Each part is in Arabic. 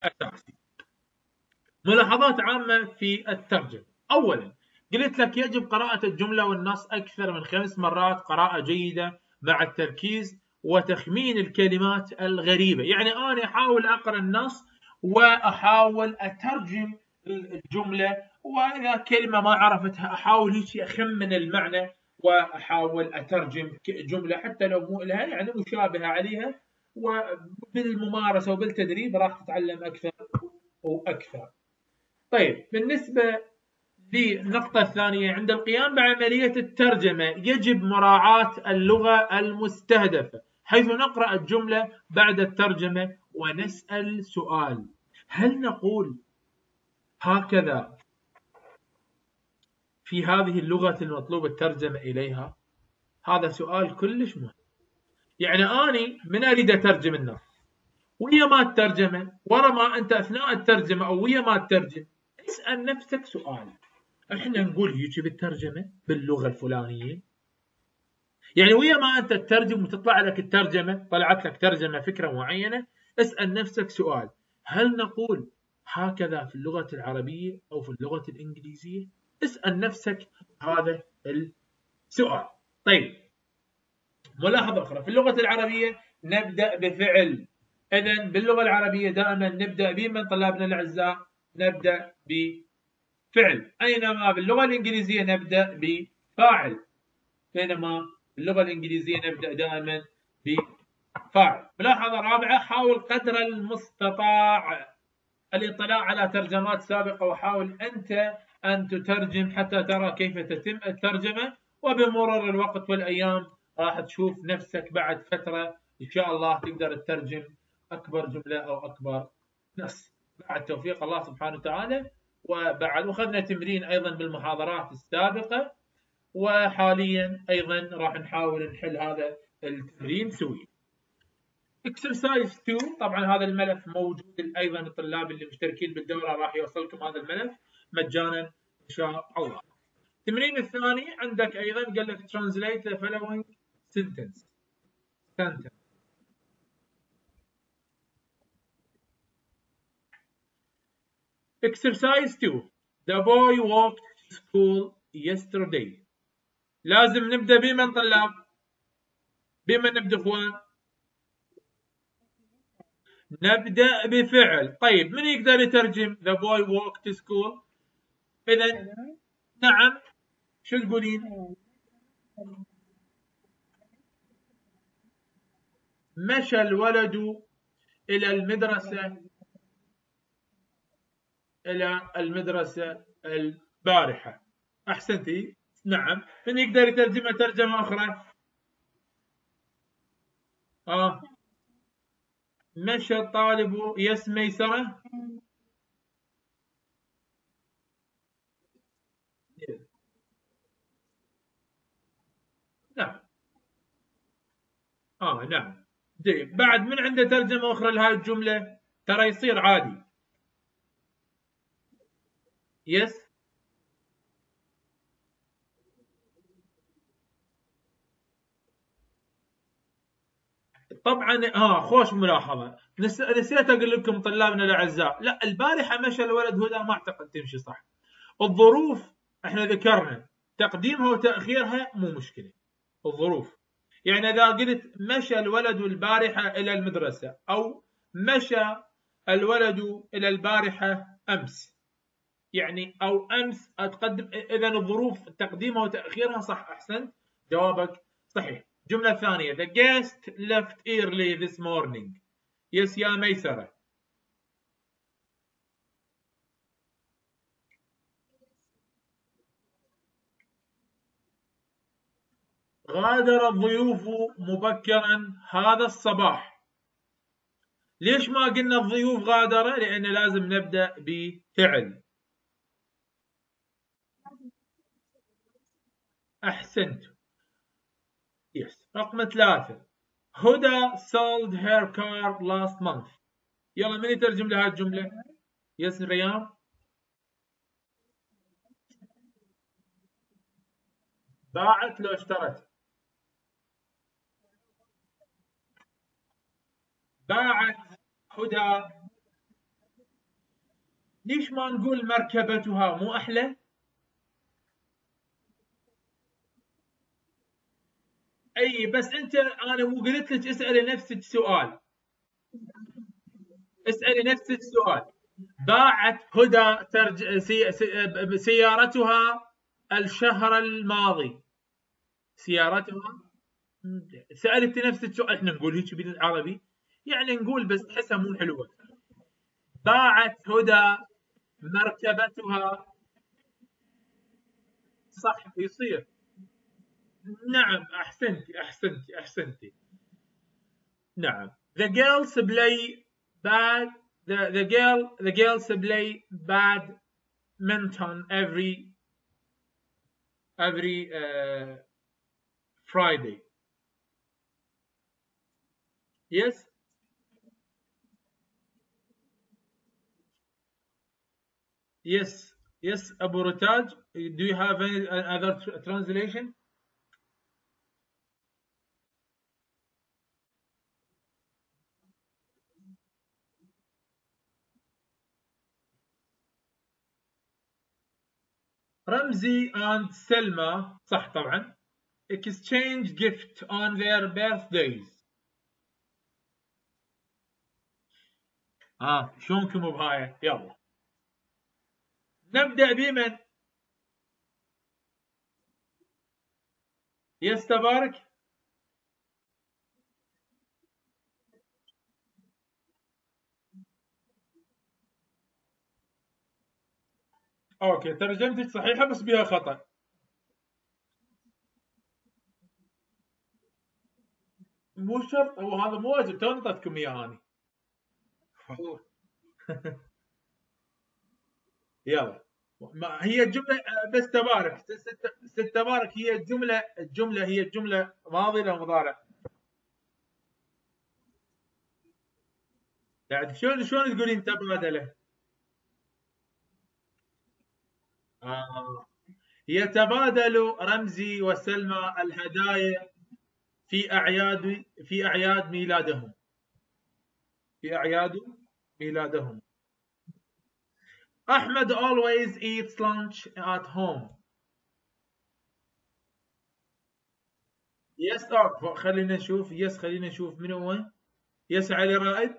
أساسي. ملاحظات عامة في الترجمة. أولا قلت لك يجب قراءة الجملة والنص أكثر من 5 مرات قراءة جيدة مع التركيز وتخمين الكلمات الغريبة. يعني أنا أحاول أقرأ النص وأحاول أترجم الجملة، وإذا كلمة ما عرفتها أحاول هيك أخمن المعنى وأحاول أترجم جملة حتى لو مو لها يعني مشابهة عليها، وبالممارسة وبالتدريب راح تتعلم أكثر وأكثر. طيب بالنسبة للنقطة الثانية، عند القيام بعملية الترجمة يجب مراعاة اللغة المستهدفة، حيث نقرأ الجملة بعد الترجمة ونسأل سؤال: هل نقول هكذا في هذه اللغة المطلوب الترجمة إليها؟ هذا سؤال كلش مهم. يعني أنا من أريد أترجم النص ويا ما الترجمة، ورا ما أنت أثناء الترجمة أو ويا ما الترجم اسأل نفسك سؤال: احنا نقول هيك بالترجمة باللغة الفلانية؟ يعني ويا ما انت تترجم وتطلع لك الترجمة، طلعت لك ترجمة فكرة معينة، اسأل نفسك سؤال: هل نقول هكذا في اللغة العربية أو في اللغة الإنجليزية؟ اسأل نفسك هذا السؤال. طيب ملاحظة أخرى، في اللغة العربية نبدأ بفعل. إذن باللغة العربية دائما نبدأ من طلابنا الأعزاء نبدأ بفعل، أينما باللغة الإنجليزية نبدأ بفاعل، بينما باللغة الإنجليزية نبدأ دائما بفاعل. ملاحظة رابعة، حاول قدر المستطاع الاطلاع على ترجمات سابقة، وحاول أنت أن تترجم حتى ترى كيف تتم الترجمة، وبمرور الوقت والأيام راح تشوف نفسك بعد فترة إن شاء الله تقدر تترجم أكبر جملة أو أكبر نص بعد توفيق الله سبحانه وتعالى. وبعد أخذنا تمرين أيضا بالمحاضرات السابقة، وحاليا أيضا راح نحاول نحل هذا التمرين سويا. Exercise 2، طبعا هذا الملف موجود أيضا، الطلاب اللي مشتركين بالدورة راح يوصلكم هذا الملف مجانا إن شاء الله. التمرين الثاني عندك أيضا قال لك translate the following sentence. Exercise 2. The boy walked to school yesterday. لازم نبدأ بمن طلاب؟ بمن نبدأ اخوان؟ نبدأ بفعل. طيب من يقدر يترجم the boy walked to school؟ إذا نعم، شو تقولين؟ مشى الولد إلى المدرسة البارحة. أحسنتي، نعم. من يقدر يترجمها ترجمة أخرى؟ مشى الطالب ميسرة. نعم. نعم. جيد. بعد من عنده ترجمة أخرى لهذه الجملة؟ ترى يصير عادي. يس. طبعا خوش ملاحظة، نسيت أقول لكم طلابنا الأعزاء، لا البارحة مشى الولد هدى ما أعتقد تمشي صح. الظروف احنا ذكرنا تقديمها وتأخيرها مو مشكلة. الظروف يعني إذا قلت مشى الولد البارحة إلى المدرسة، أو مشى الولد إلى البارحة أمس، يعني أو أمس أتقدم، إذا الظروف تقديمها وتأخيرها صح. أحسنت، جوابك صحيح. الجملة الثانية the guest left early this morning. يس يا ميسرة. غادر الضيوف مبكرا هذا الصباح. ليش ما قلنا الضيوف غادرة؟ لأن لازم نبدأ بفعل. أحسنت. يس. رقم 3 هدى sold her car last month. يلا من يترجم لها الجملة؟ يس ريان. باعت لو اشترت؟ باعت هدى ليش ما نقول مركبتها؟ مو أحلى؟ أي بس أنت، أنا مو قلت لك اسألي نفسك سؤال، اسألي نفسك سؤال. باعت هدى سيارتها الشهر الماضي، سيارتها. سألت نفسك سؤال، احنا نقول هيك بالعربي يعني نقول بس تحسها مو حلوة. باعت هدى مركبتها. صح يصير. نعم أحسنتِ، أحسنتِ، أحسنتِ. نعم. The girls play bad the girls play badminton every Friday. Yes? Yes. Yes, Abu Rotaj. Do you have any other translation? Ramzi and Selma صح طبعا exchange gift on their birthdays. شلونكم بهاي؟ يلا نبدأ بمن؟ يس تبارك. اوكي ترجمتك صحيحة بس بها خطأ. مو شرط، هو هذا مو واجب، تو نطيتكم اياه اني. يلا. ما هي الجملة بس تبارك ست تبارك، هي الجملة هي الجملة ماضي ولا مضارع؟ يعني شلون تقولين تبادله؟ آه. يتبادل رمزي وسلمى الهدايا في أعياد ميلادهم. في أعياد ميلادهم. أحمد always eats lunch at home. يس خلينا نشوف، خلينا نشوف من هو. يس علي رائد.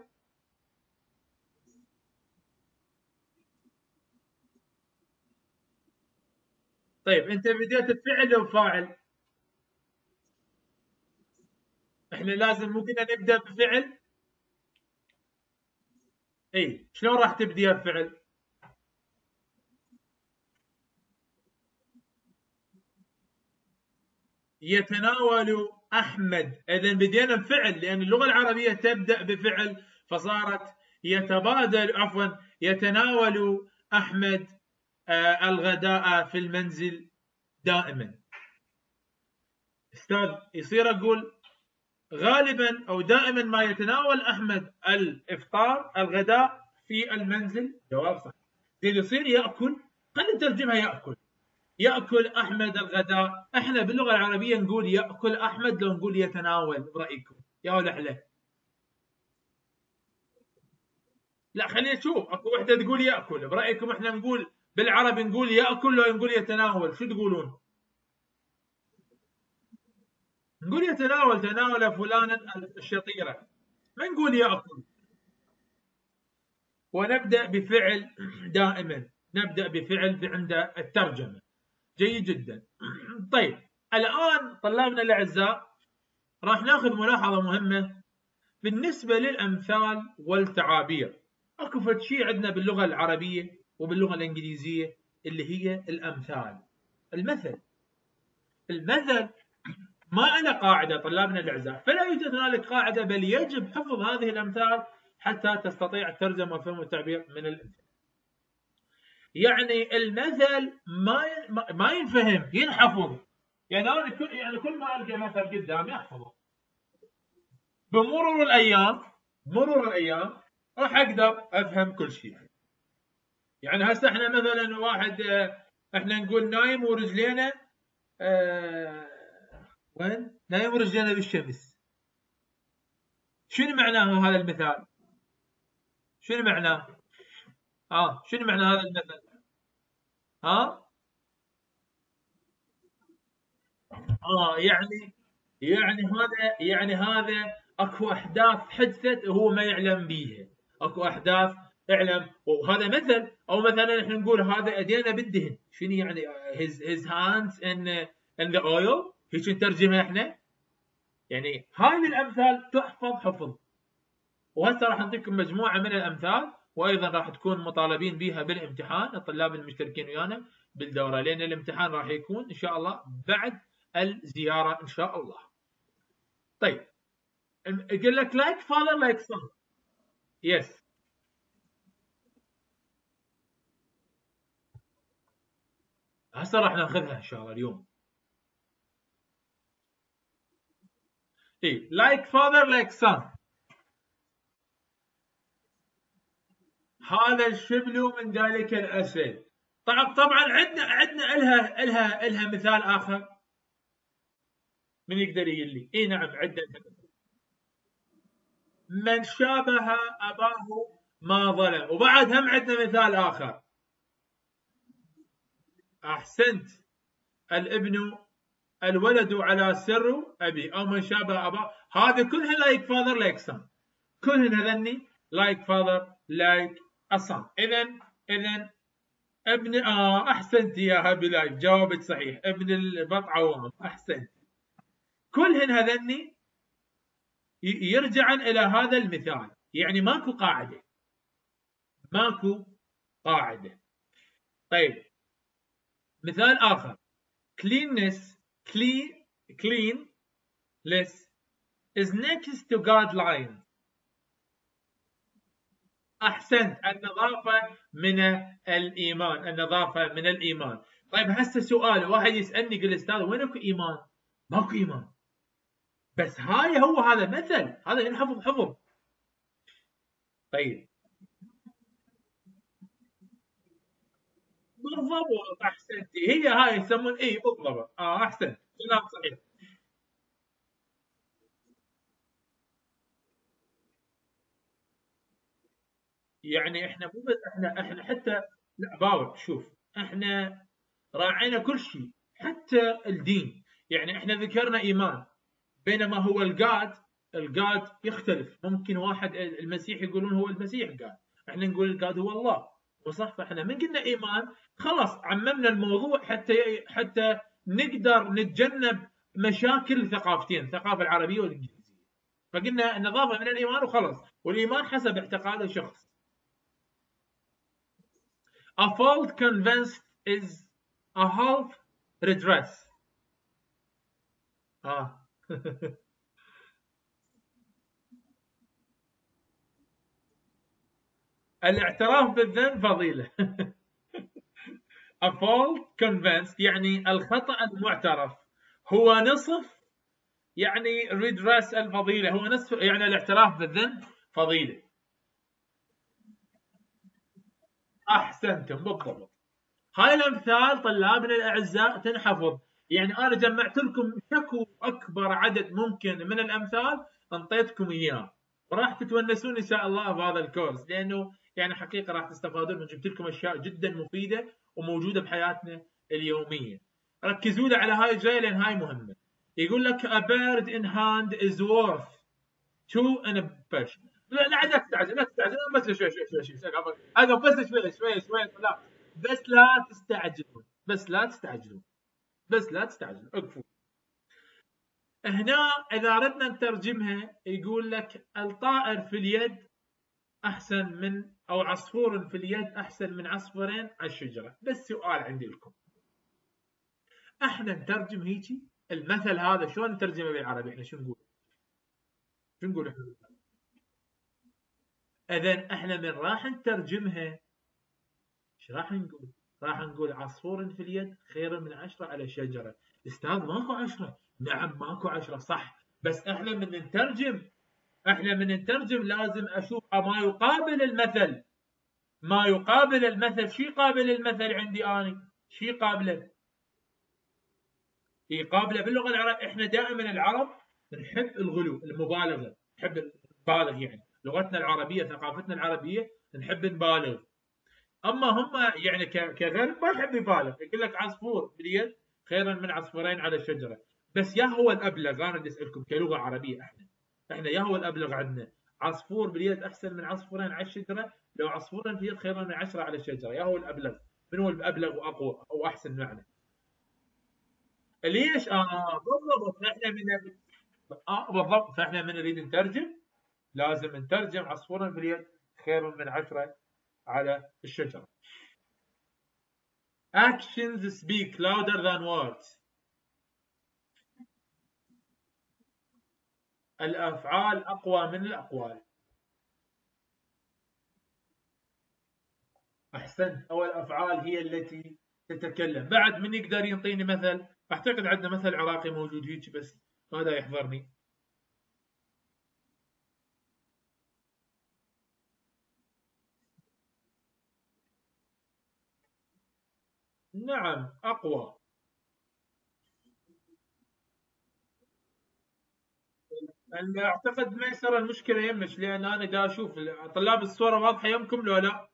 طيب أنت بديت بفعل أو فاعل؟ إحنا لازم مو كنا نبدأ بفعل؟ إي شلون راح تبديها بفعل؟ يتناول أحمد، إذا بدينا بفعل لأن اللغة العربية تبدأ بفعل فصارت يتبادل، عفوا يتناول أحمد الغداء في المنزل دائما. أستاذ يصير أقول غالبا أو دائما ما يتناول أحمد الغداء في المنزل؟ جواب صح. يصير يأكل. خلينا نترجمها يأكل. يأكل أحمد الغداء. احنا باللغة العربية نقول يأكل أحمد لو نقول يتناول، برأيكم يا ولحلة؟ لا خلينا نشوف، اكو وحدة تقول يأكل، برأيكم احنا نقول بالعربي نقول يأكل لو نقول يتناول؟ شو تقولون؟ نقول يتناول، تناول فلانا الشطيرة، ما نقول يأكل. ونبدأ بفعل دائما، نبدأ بفعل عند الترجمة. جيد جدا. طيب الآن طلابنا الأعزاء راح ناخذ ملاحظة مهمة بالنسبة للأمثال والتعابير. اكو فد شيء عندنا باللغة العربية وباللغة الإنجليزية اللي هي الأمثال. المثل. المثل ما له قاعدة طلابنا الأعزاء، فلا يوجد هنالك قاعدة، بل يجب حفظ هذه الأمثال حتى تستطيع الترجمة وفهم التعبير من الأمثال. يعني المثل ما ينفهم، ينحفظ. يعني أنا كل ما ألقى مثل قدامي أحفظه. بمرور الأيام راح أقدر أفهم كل شيء. يعني هسه احنا مثلا واحد احنا نقول نايم ورجلينا وين؟ نايم ورجلينا بالشمس. شنو معناه هذا المثال؟ شنو معناه؟ شنو معنى هذا المثل؟ ها يعني هذا اكو احداث حدثت وهو ما يعلم بيها. اكو احداث اعلم، وهذا مثل. او مثلا احنا نقول هذا ايدينا بالدهن، شنو يعني؟ his hands in the oil، هيك نترجمها احنا. يعني هاي الامثال تحفظ حفظ. وهسه راح نعطيكم مجموعه من الامثال، وايضا راح تكون مطالبين بها بالامتحان الطلاب المشتركين ويانا بالدوره، لان الامتحان راح يكون ان شاء الله بعد الزياره ان شاء الله. طيب، يقول لك like father like son. يس. هسه راح ناخذها ان شاء الله اليوم. اي like father like son. هذا الشبل من ذلك الاسد. طبعا عندنا الها مثال اخر. من يقدر يقول لي؟ اي نعم عندنا. من شابه اباه ما ظلم. وبعد هم عندنا مثال اخر. احسنت. الابن الولد على سر ابي، او من شابه اباه. هذه كلها لايك فاذر لايك سن. كلهن هذني لايك فاذر لايك اصن. اذا ابن احسنت يا هابي لايف، جاوبت صحيح. ابن البط عوام. احسنت. كلهن هذني يرجعن الى هذا المثال. يعني ماكو قاعده. ماكو قاعده. طيب، مثال اخر. cleanness cleanless is next to guidelines. احسنت. النظافه من الايمان. النظافه من الايمان. طيب هسه سؤال، واحد يسالني يقول استاذ وين اكو ايمان؟ ماكو ايمان. بس هذا مثل، هذا ينحفظ حفظ. طيب بالضبط. احسنتي. هاي يسمون بالضبط. احسنت، كلام صحيح. يعني احنا مو بس احنا حتى. لا باور، شوف، احنا راعينا كل شيء حتى الدين. يعني احنا ذكرنا ايمان، بينما هو الجاد يختلف. ممكن واحد المسيح يقولون هو المسيح قاد، احنا نقول الجاد هو الله. وصح. فاحنا من قلنا ايمان خلاص عممنا الموضوع، حتى نقدر نتجنب مشاكل الثقافتين، الثقافه العربيه والانجليزيه. فقلنا النظافه من الايمان وخلاص. والايمان حسب اعتقاد الشخص. A fault convinced is a half redress. اه الاعتراف بالذنب فضيلة. A fault convinced يعني الخطأ المعترف هو نصف. يعني redress الفضيلة هو نصف، يعني الاعتراف بالذنب فضيلة. أحسنتم بالضبط. هاي الأمثال طلابنا الأعزاء تنحفظ. يعني أنا جمعت لكم شكو أكبر عدد ممكن من الأمثال، انطيتكم إياه، وراح تتونسون إن شاء الله بهذا الكورس، لأنه يعني حقيقة راح تستفادون. جبت لكم أشياء جدا مفيدة وموجودة بحياتنا اليومية. ركزوا لي على هاي الجاية لأن هاي مهمة. يقول لك a bird in hand is worth two in a bush. لا تستعجل، لا تستعجل. بس شوي أقف بس شوي. لا، بس لا تستعجلوا. اقفوا. هنا اذا اردنا نترجمها يقول لك الطائر في اليد احسن من، او عصفور في اليد احسن من عصفورين على الشجره. بس سؤال عندي لكم، احنا نترجم هيجي المثل هذا شلون نترجمه بالعربي؟ احنا شو نقول؟ احنا؟ اذا احنا من راح نترجمها ايش راح نقول؟ راح نقول عصفور في اليد خير من 10 على شجرة. استاذ ماكو 10. نعم ماكو 10 صح. بس احنا من نترجم لازم اشوف ما يقابل المثل. ما يقابل المثل. شي يقابل المثل عندي اني؟ شي يقابله؟ يقابله باللغة العربية. احنا دائما العرب نحب الغلو، المبالغة، نحب نبالغ. يعني لغتنا العربية، ثقافتنا العربية، نحب نبالغ. اما هم يعني كغرب ما يحب يبالغ، يقول لك عصفور باليد خيرا من عصفورين على الشجره. بس يا هو الابلغ، انا بدي اسالكم كلغه عربيه، احنا يا هو الابلغ عندنا عصفور باليد احسن من عصفورين على الشجره، لو عصفورين باليد خيرا من 10 على الشجره، يا هو الابلغ؟ من هو الابلغ واقوى او احسن معنى؟ ليش؟ بالضبط، احنا من بالضبط، فاحنا من نريد نترجم لازم نترجم عصفورا باليد خير من 10 على الشجرة. Actions speak louder than words. الأفعال أقوى من الأقوال. أحسنت، أو الأفعال هي التي تتكلم. بعد من يقدر ينطيني مثل؟ أعتقد عندنا مثل عراقي موجود هيك بس هذا يحضرني. نعم أقوى. أعتقد ما يصير المشكلة يمك، لأن أنا دا أشوف طلاب الصورة واضحة يمكم لو لا؟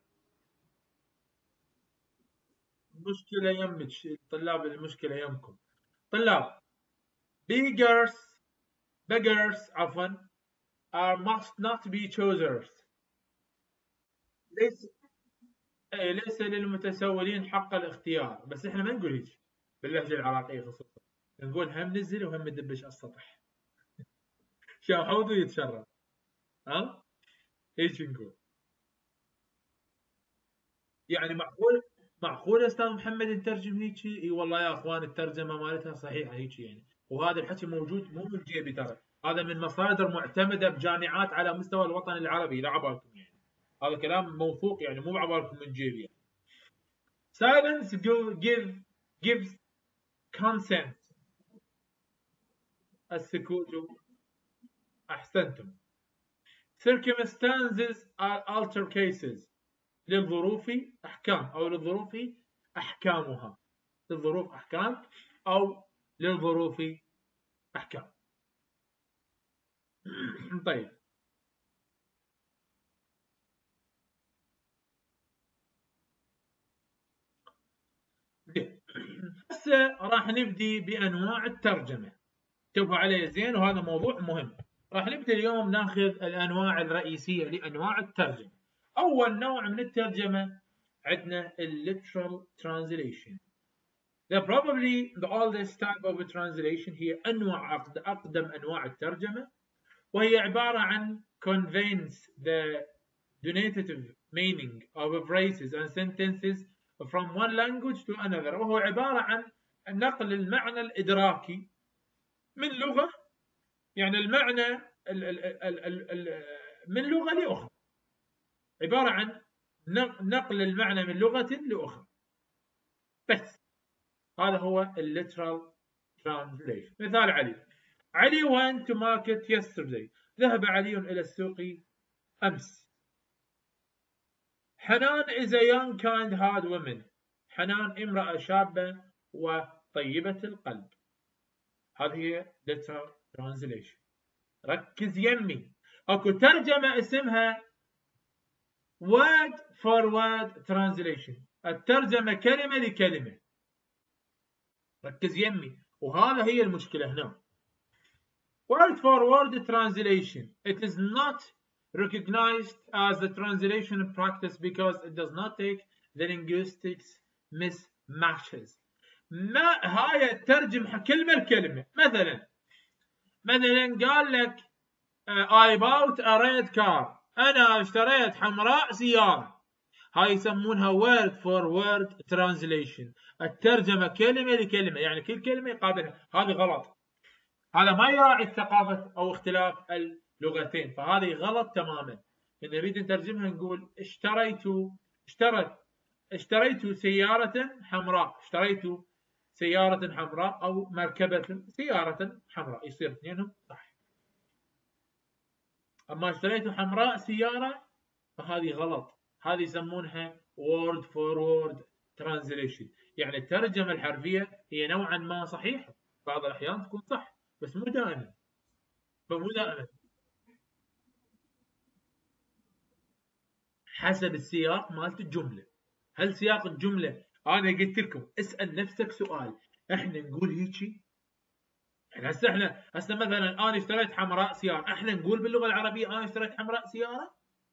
المشكلة يمك طلاب، المشكلة يمكم طلاب. beggars beggars عفوا are must not be choosers. ليس ليس للمتسولين حق الاختيار، بس احنا ما نقول هيك باللهجة العراقية خصوصا، نقول هم نزل وهم ندبش على السطح. شاحوذ يتشرب، ها هيك نقول. يعني معقول استاذ محمد نترجم هيك؟ اي والله يا اخوان الترجمه مالتها صحيحه هيك يعني، وهذا الحكي موجود مو من جيبي ترى، هذا من مصادر معتمده بجامعات على مستوى الوطن العربي، لا عبالكم يعني، هذا كلام موثوق يعني، مو عبالكم من جيبي يعني. Silence gives consent. السكوت. احسنتم. Circumstances are alter cases. للظروف احكام، او للظروف احكامها. للظروف احكام او للظروف احكام. طيب هسه راح نبدي بانواع الترجمه، انتبهوا علي زين وهذا موضوع مهم. راح نبدي اليوم ناخذ الانواع الرئيسيه لانواع الترجمه. اول نوع من الترجمه عندنا literal translation. Probably the oldest type of translation هي اقدم انواع الترجمه، وهي عباره عن conveys the denotative meaning of phrases and sentences from one language to another، وهو عبارة عن نقل المعنى الإدراكي من لغة، يعني المعنى من لغة لأخرى، عبارة عن نقل المعنى من لغة لأخرى بس. هذا هو literal translation. مثال علي went to market yesterday. ذهب علي إلى السوق أمس. حنان is a young kind hard woman. حنان امرأة شابة وطيبة القلب. هذه هي literal translation. ركز يمي، اكو ترجمة اسمها word for word translation، الترجمة كلمة لكلمة. ركز يمي، وهذا هي المشكلة هنا. word for word translation it is not recognized as a translation practice because it does not take the linguistics mismatches. ما هاي الترجم كلمة لكلمة. مثلا قال لك I bought a red car. أنا اشتريت حمراء سيارة. هاي يسمونها word for word translation، الترجمة كلمة لكلمة، يعني كل كلمة يقابلها. هذه غلط، هذا ما يراعي الثقافة أو اختلاف اللغتين، فهذه غلط تماما. إن نريد نترجمها نقول اشتريت سيارة حمراء، اشتريت سيارة حمراء أو مركبة سيارة حمراء، يصير اثنينهم صح. أما اشتريت حمراء سيارة فهذه غلط، هذه يسمونها word for word translation، يعني الترجمة الحرفية هي نوعا ما صحيحة، بعض الأحيان تكون صح بس مو دائما. حسب السياق مالت الجملة. هل سياق الجملة أنا قلت لكم اسأل نفسك سؤال، إحنا نقول هيجي؟ يعني هسه مثلا أنا اشتريت حمراء سيارة، إحنا نقول باللغة العربية أنا اشتريت حمراء سيارة؟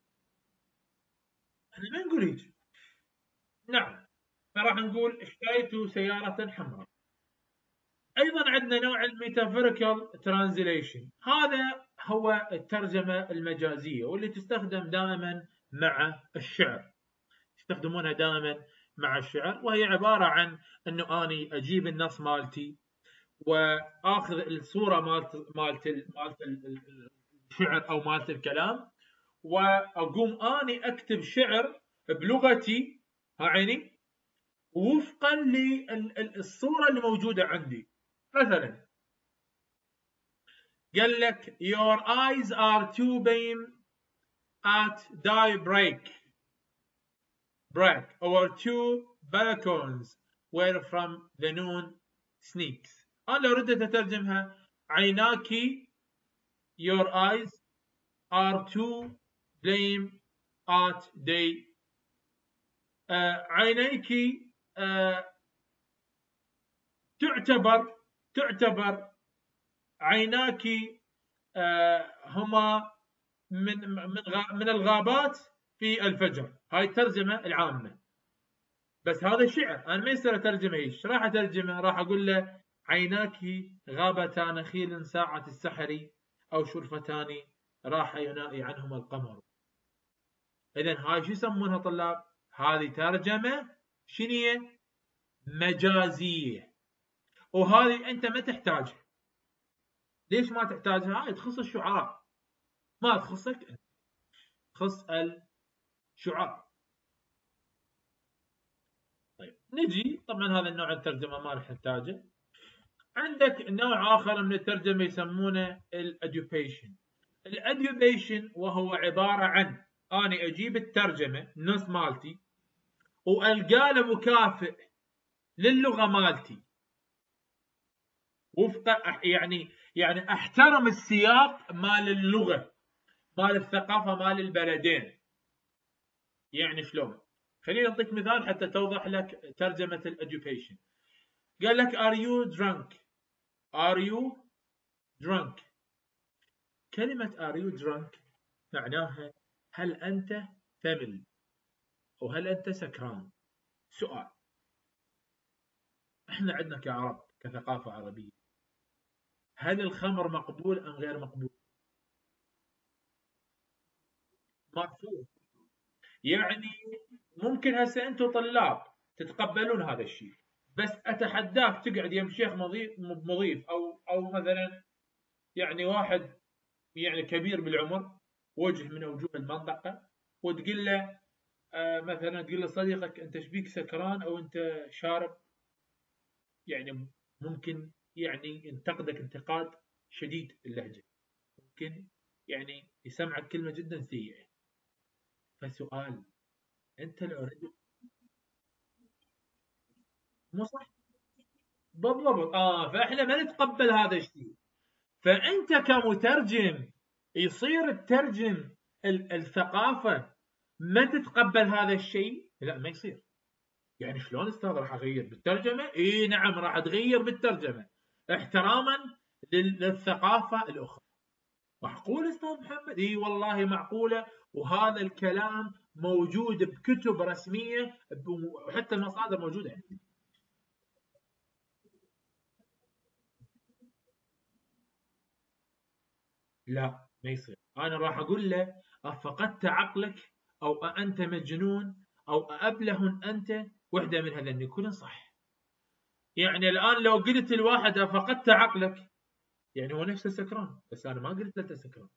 إحنا ما نقول هيجي. نعم، فراح نقول اشتريت سيارة حمراء. أيضا عندنا نوع الميتافوريكال ترانزليشن، هذا هو الترجمة المجازية واللي تستخدم دائما مع الشعر، يستخدمونها دائما مع الشعر، وهي عبارة عن أنه أني أجيب النص مالتي وآخذ الصورة مالت الشعر أو مالت الكلام، وأقوم أني أكتب شعر بلغتي عيني وفقا للصورة اللي موجودة عندي. مثلا قال لك your eyes are too dim at daybreak or two balcons where from the noon sneaks. أنا لو ردت أترجمها عيناك your eyes are too dim at day عينيك تعتبر عيناك هما من الغابات في الفجر. هاي الترجمة العامة، بس هذا شعر أنا ما يصير أترجمه. إيش راح أترجمه؟ راح أقول له عيناك غابتا نخيل ساعة السحر أو شرفتان راح ينائي عنهما القمر. إذن هاي شو يسمونها طلاب؟ هذه ترجمة شنية؟ مجازية، وهذه أنت ما تحتاجها. ليش ما تحتاجها؟ هاي تخص الشعراء، ما تخصك، تخص الشعراء. طيب نجي، طبعا هذا النوع الترجمة ما راح نحتاجه. عندك نوع آخر من الترجمة يسمونه الأديوبيشن. الأديوبيشن وهو عبارة عن أنا أجيب الترجمة النص مالتي وألقى له مكافئ للغة مالتي وفق يعني أحترم السياق مال اللغة مال الثقافة مال البلدين. يعني شلون؟ خليني أعطيك مثال حتى توضح لك ترجمة الأديوبيشن. قال لك are you drunk؟ are you drunk؟ كلمة are you drunk معناها هل أنت ثمل أو هل أنت سكران؟ سؤال. إحنا عندنا كعرب كثقافة عربية، هل الخمر مقبول أم غير مقبول؟ مرفوض. يعني ممكن هسه أنتم طلاب تتقبلون هذا الشيء، بس أتحداك تقعد يم شيخ مضيف أو مثلا يعني واحد يعني كبير بالعمر، وجه من وجوه المنطقة، وتقول له مثلا تقول لصديقك أنت ايش بيك سكران أو أنت شارب، يعني ممكن يعني ينتقدك انتقاد شديد اللهجة، ممكن يعني يسمعك كلمة جدا سيئة. فسؤال، أنت لو مو صح؟ بالضبط. فإحنا ما نتقبل هذا الشيء. فأنت كمترجم يصير تترجم الثقافة ما تتقبل هذا الشيء؟ لا ما يصير. يعني شلون استاذ راح اغير بالترجمه؟ اي نعم راح تغير بالترجمه احتراما للثقافه الاخرى. معقول استاذ محمد؟ اي والله معقوله، وهذا الكلام موجود بكتب رسميه وحتى المصادر موجوده عندي. لا ما يصير. انا راح اقول له افقدت عقلك او أنت مجنون او أبله أنت، وحده من هذين يكون صح. يعني الان لو قلت الواحد افقدت عقلك يعني هو نفسه سكران، بس انا ما قلت له سكران.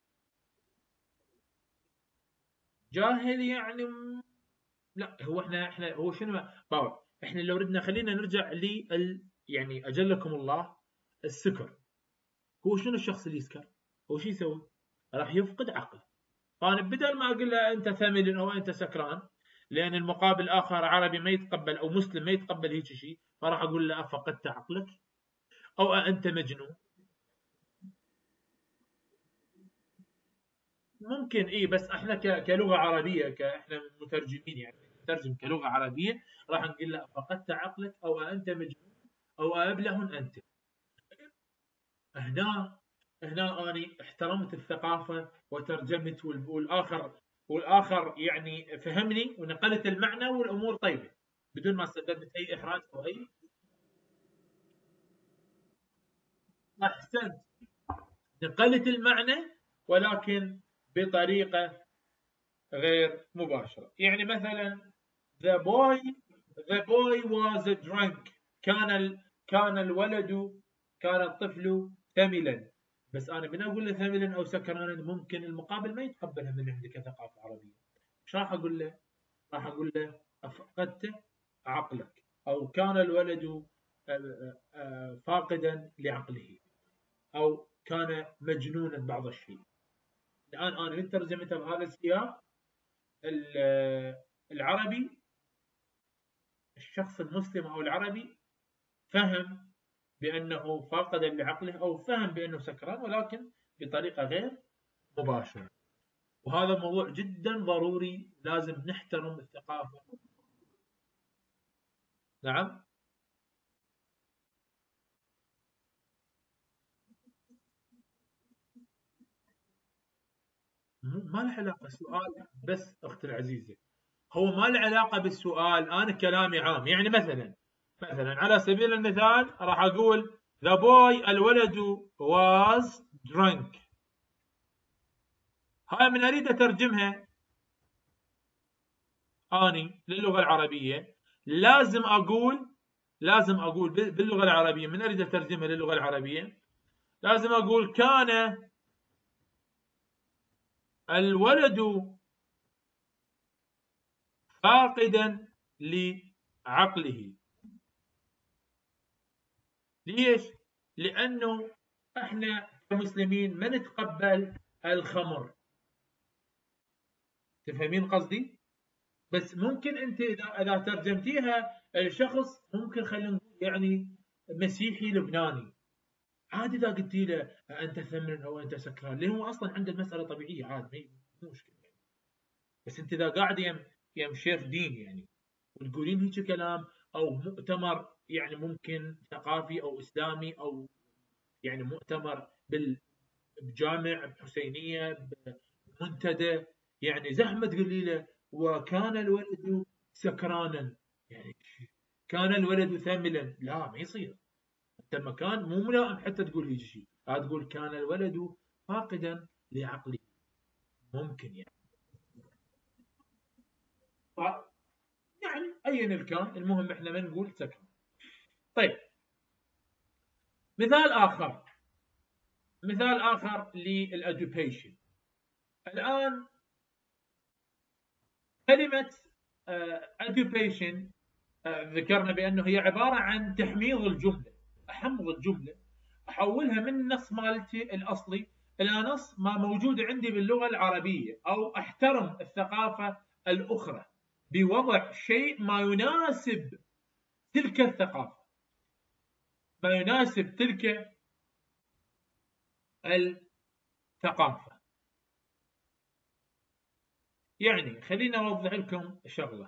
جاهل يعني لا، هو احنا هو شنو باور، احنا لو ردنا خلينا نرجع يعني اجلكم الله السكر. هو شنو الشخص اللي يسكر؟ هو شو يسوي؟ راح يفقد عقله. فانا بدل ما اقول له انت ثمل او انت سكران، لان المقابل الاخر عربي ما يتقبل او مسلم ما يتقبل هيك شيء، فراح اقول له افقدت عقلك او انت مجنون. ممكن اي، بس احنا كلغه عربيه احنا مترجمين يعني نترجم كلغة عربية راح نقول له فقدت عقلك أو أنت مجنون أو أبله أنت. هنا أنا احترمت الثقافة وترجمت والآخر يعني فهمني ونقلت المعنى والأمور طيبة بدون ما سببت أي إحراج أو أي. أحسنت، نقلت المعنى ولكن بطريقة غير مباشرة. يعني مثلا the boy was drunk، كان الولد، كان الطفل ثملا. بس أنا من أقول له ثملا أو سكرانا ممكن المقابل ما يتقبلها من عندي كثقافة عربية. ايش راح أقول له؟ راح أقول له أفقدت عقلك، أو كان الولد فاقدا لعقله، أو كان مجنونا بعض الشيء. الآن أنا من ترجمتها بهذا السياق العربي، الشخص المسلم أو العربي فهم بأنه فاقد لعقله أو فهم بأنه سكران، ولكن بطريقة غير مباشرة. وهذا موضوع جدا ضروري، لازم نحترم الثقافة. نعم. ما له علاقة السؤال، بس أختي العزيزة هو ما له علاقة بالسؤال، أنا كلامي عام. يعني مثلا على سبيل المثال راح أقول the boy، الولد was drunk. هاي من أريد أترجمها أني للغة العربية لازم أقول باللغة العربية، من أريد أترجمها للغة العربية لازم أقول كان الولد فاقدا لعقله. ليش؟ لأنه احنا كمسلمين ما نتقبل الخمر. تفهمين قصدي؟ بس ممكن انت اذا ترجمتيها الشخص ممكن خلينا نقول يعني مسيحي لبناني، عادي اذا قلتي له انت ثمن او انت سكران، لانه هو اصلا عنده المساله طبيعيه عادي، مو مشكله. بس انت اذا قاعد يم شيخ دين يعني وتقولين هيك كلام، او مؤتمر يعني ممكن ثقافي او اسلامي، او يعني مؤتمر بجامع بحسينيه بمنتدى، يعني زحمه تقولي له وكان الولد سكرانا، يعني كان الولد ثملا، لا ما يصير. انت مكان مو ملائم حتى تقول هيك شيء، لا تقول كان الولد فاقدا لعقله. ممكن يعني ف... يعني ايا كان، المهم احنا ما نقول سكران. طيب، مثال اخر، للادوبيشن. الان كلمه education ذكرنا بأنه هي عبارة عن تحميض الجملة، أحمض الجملة، أحولها من النص مالتي الأصلي إلى نص ما موجود عندي باللغة العربية، أو أحترم الثقافة الأخرى بوضع شيء ما يناسب تلك الثقافة، ما يناسب تلك الثقافة. يعني خليني أوضح لكم شغلة.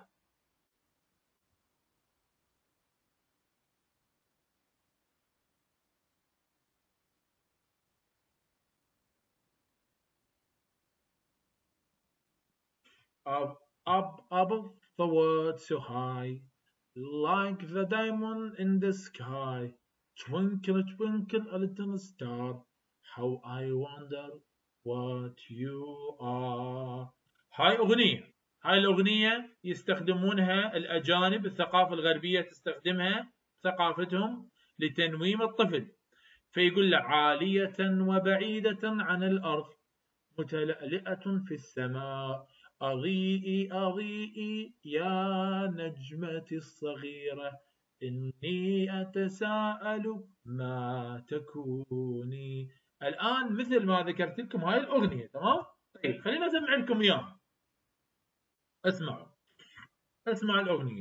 Up above the world so high, like the diamond in the sky. Twinkle, twinkle, a little star, how I wonder what you are. هاي الأغنية يستخدمونها الأجانب، الثقافة الغربية تستخدمها ثقافتهم لتنويم الطفل، فيقول له عالية وبعيدة عن الأرض، متلألئة في السماء، أضيئي أضيئي يا نجمتي الصغيرة، إني أتساءل ما تكوني. الآن مثل ما ذكرت لكم هاي الأغنية، تمام؟ طيب خلينا أسمع لكم إياها. اسمعوا، اسمع الأغنية.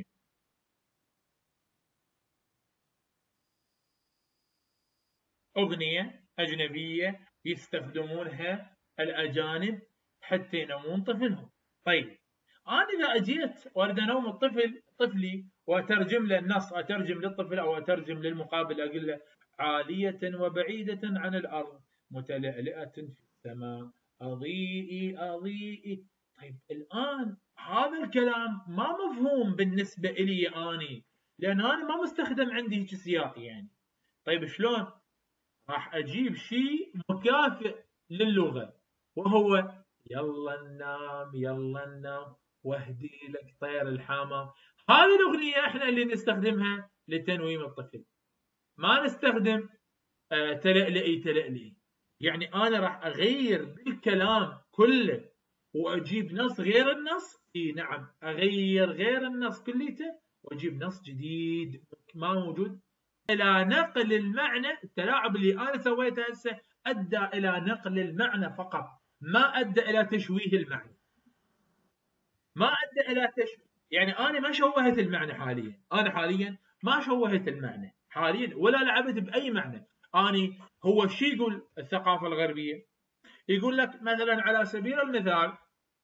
أغنية أجنبية يستخدمونها الأجانب حتى ينمون طفلهم. طيب انا اذا اجيت واريد انوم طفلي واترجم له النص، اترجم للطفل او اترجم للمقابل، اقول له عالية وبعيدة عن الارض متلألئة في السماء اضيئي اضيئي. طيب الان هذا الكلام ما مفهوم بالنسبة لي اني، لان انا ما مستخدم عندي هيك سياق يعني. طيب شلون؟ راح اجيب شيء مكافئ للغة، وهو يلا ننام يلا ننام واهدي لك طير الحمام. هذه الأغنية احنا اللي نستخدمها لتنويم الطفل، ما نستخدم تلألئي تلألئي. يعني أنا راح أغير بالكلام كله وأجيب نص غير النص. اي نعم، أغير غير النص كليته وأجيب نص جديد ما موجود، إلى نقل المعنى. التلاعب اللي أنا سويته هسه أدى إلى نقل المعنى فقط، ما أدى إلى تشويه المعنى، ما أدى إلى تشويه. يعني أنا ما شوهت المعنى حاليا، أنا حاليا ما شوهت المعنى حاليا ولا لعبت بأي معنى. أني هو شو يقول الثقافة الغربية؟ يقول لك مثلا على سبيل المثال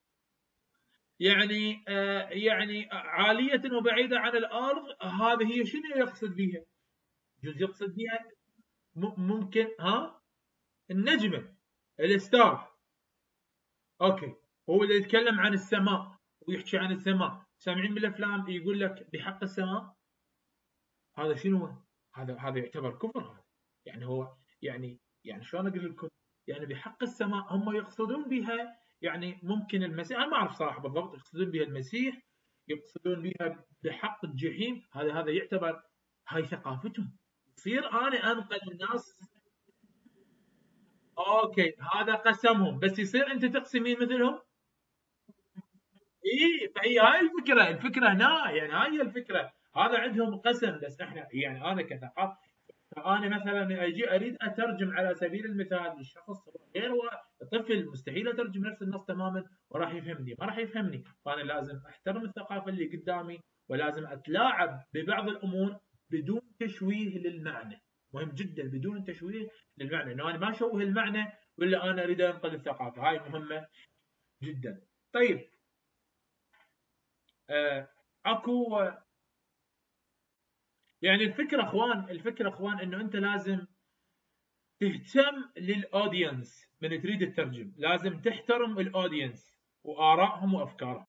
يعني عالية وبعيدة عن الأرض، هذه هي شنو يقصد بها؟ جزء يقصد بها ممكن النجمة، الستار. اوكي، هو اللي يتكلم عن السماء ويحكي عن السماء. سامعين بالافلام يقول لك بحق السماء، هذا شنو هو؟ هذا يعتبر كفر هذا. يعني هو يعني شلون اقول لكم؟ يعني بحق السماء هم يقصدون بها يعني ممكن المسيح، انا ما اعرف صراحه بالضبط يقصدون بها المسيح، يقصدون بها بحق الجحيم. هذا يعتبر هاي ثقافتهم. يصير انا انقل الناس. اوكي هذا قسمهم، بس يصير انت تقسمين مثلهم. اي فهي هاي الفكره هنا، يعني هاي الفكره. هذا عندهم قسم، بس احنا يعني انا كثقافه، فانا مثلا اجي اريد اترجم على سبيل المثال للشخص غير طفل، مستحيل اترجم نفس النص تماما وراح يفهمني، ما راح يفهمني. فانا لازم احترم الثقافه اللي قدامي، ولازم اتلاعب ببعض الامور بدون تشويه للمعنى. مهم جدا بدون تشويه للمعنى، انه انا ما اشوه المعنى ولا انا اريد انقل الثقافه. هاي مهمه جدا. طيب اكو يعني الفكره اخوان انه انت لازم تهتم للاودينس من تريد تترجم، لازم تحترم الاودينس وارائهم وافكارهم.